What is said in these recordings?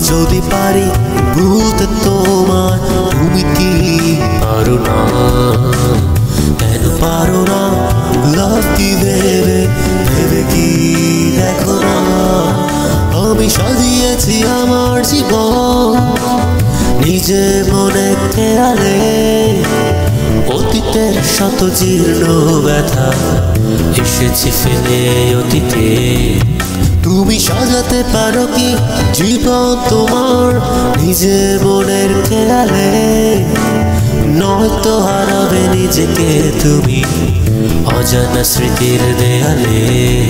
যদি পারি ভুলতে তোমার, তুমি কি পারো না? কেন পারো না? লাভ কি ভেবে ভেবে কি দেখো না? আমি সাজিয়েছি আমার জীবন নিজে মনে খেয়ালে, অতীতের শত জীর্ণ ব্যথা এসেছি ফেলে অতীতে। তুমি সাজাতে পারো কি জীবন তোমার নিজে মনের খেয়ালে, নয়তো হারাবে নিজেকে তুমি অজানা স্মৃতির দেয়ালে।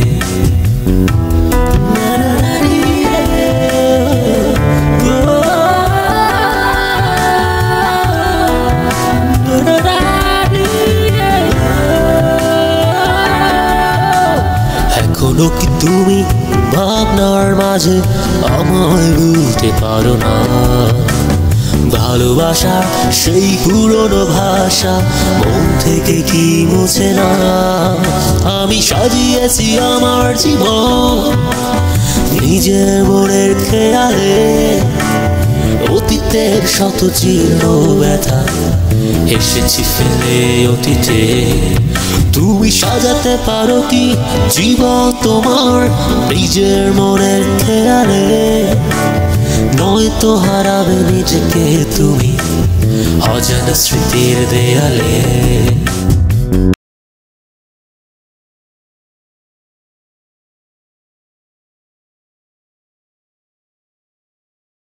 এখনো কি তুমি ভাবনার মাঝে আমায় ভুলতে পারো না? ভালোবাসা সেই পুরনো ভাষা মন থেকে কি মুছে না? আমি সাজিয়েছি আমার জীবন নিজের মনের খেয়ালে, অতীতের শত জীর্ণ ব্যথা এসেছি ফেলে অতীতে। তুমি সাজাতে পারো কি জীবন তোমার নিজের মনের খেয়ালে, নয়তো হারাবে নিজেকে তুমি অজানা স্মৃতির দেয়ালে।